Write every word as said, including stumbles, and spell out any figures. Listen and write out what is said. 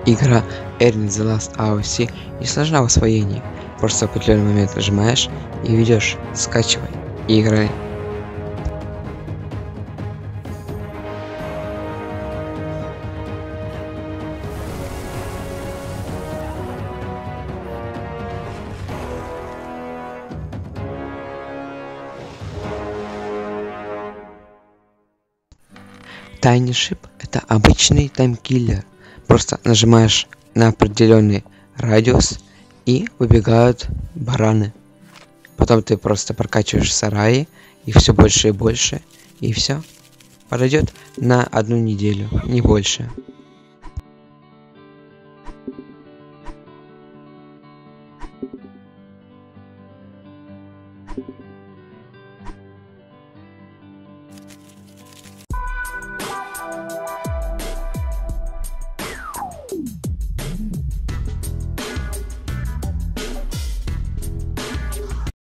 Игра Erin The Last Odyssey не сложна в освоении. Просто в определенный момент нажимаешь и ведешь, скачивай и играй. Tiny Ship — это обычный таймкиллер. Просто нажимаешь на определенный радиус и выбегают бараны. Потом ты просто прокачиваешь сараи, их все больше и больше, и все. Подойдет на одну неделю, не больше.